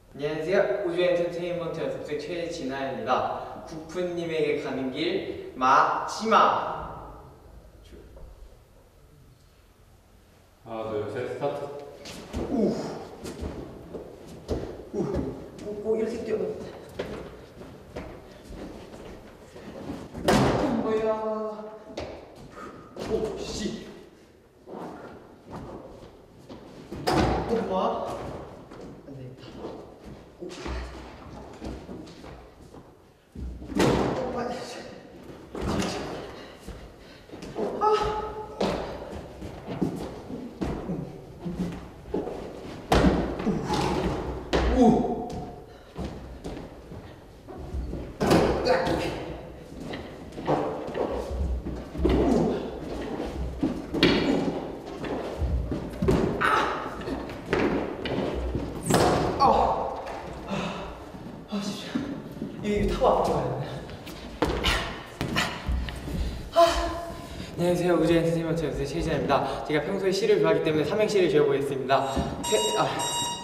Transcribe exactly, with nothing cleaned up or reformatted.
안녕하세요. 우주 엔터테인먼트 연습생 최진화입니다. 국프님에게 가는 길 마지막. 하나 둘 셋 스타트. 우. 우. 오, 오 이렇게 뛰어. 뭐야? 오 씨. 엄마. 안 되겠다. 오. 엄마. 아. 오. 이거 타고 앞으로 가야 돼. 안녕하세요. 우주 엔터테인먼트 연습생 최진화입니다. 제가 평소에 시를 좋아하기 때문에 삼행시를 지어보겠습니다. 세, 아.